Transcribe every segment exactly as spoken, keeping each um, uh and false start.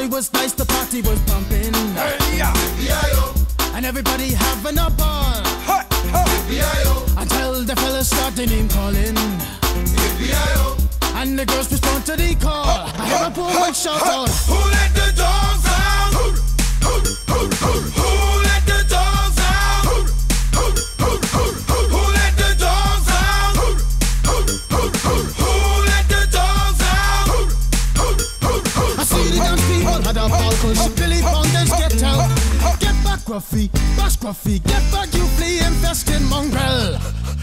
Everybody was nice, the party was pumping. Hey, yeah. And everybody having a ball. Ha, ha. Until the fellas started name calling. And the girls respond to the call. I hear a woman shout out, who let the dogs out? Who, who, who, who, who let the dogs out? Who, who, who, who, who let the dogs out? Who, who, who, who, who let the dogs out? Who, who, who, who, I see the dance people had a ball cause Billy Fountains get out. Get back Gruffy, bash Gruffy, get back you flea infested mongrel.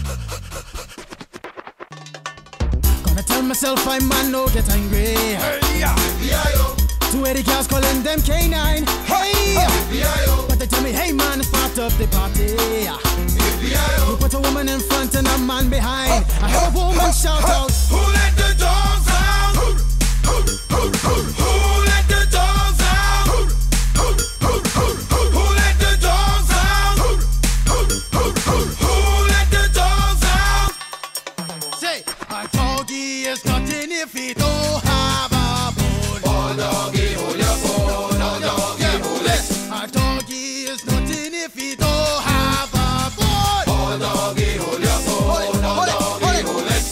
Gonna tell myself I man no get angry. hey, yeah. Two eighty cars calling them K nine. Hey, but they tell me hey man it's part of the party. You put a woman in front and a man behind. I hear a woman shout out, Who let the dogs out? Who, who, who, who, who let the dogs out? Who, who, who, who, who, who let the dogs out? Who, who, who, who, who let the dogs out? say a doggy is nothing if he don't have a bone. Oh doggy, hold your bone. Oh doggy, hold it. A doggy is nothing if he don't have a bone. Oh doggy, hold your bone. Oh doggy, hold it.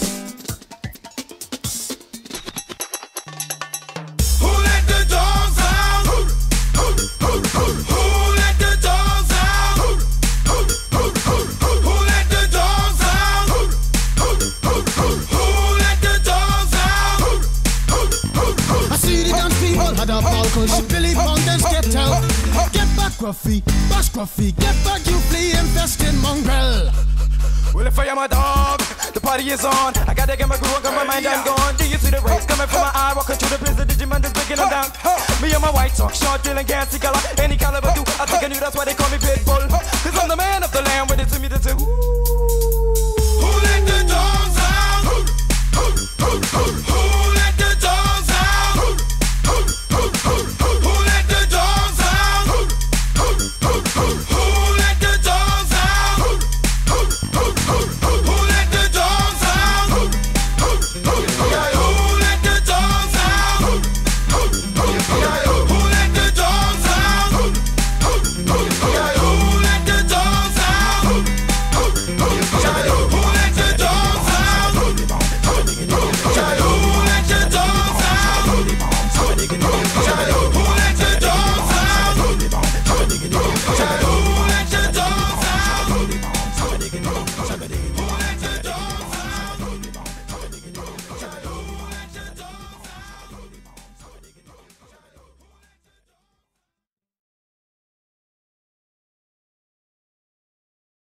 Who let the dogs out? Who, who, who, who, who let the dogs out? Who, who, who, who, who, who let the dogs out? Who, who, who, who, who let the dogs out? Who, who, who, who, I see the dance people had a ball cause Billy Fountains get out. Get back Gruffy, bash Gruffy, get back you flea infested mongrel. Well, if I am a dog, the party is on. I gotta get my groove on, got my mind, I'm gone. Do you see the rays coming from my eye? Walking through the prison, Digimon is breaking them down. Me and my white talk, short, dealing, gassy color. Any caliber do, I think I knew that's why they call me Pitbull. Cause I'm the man of the land, with it to me, that's a ooh.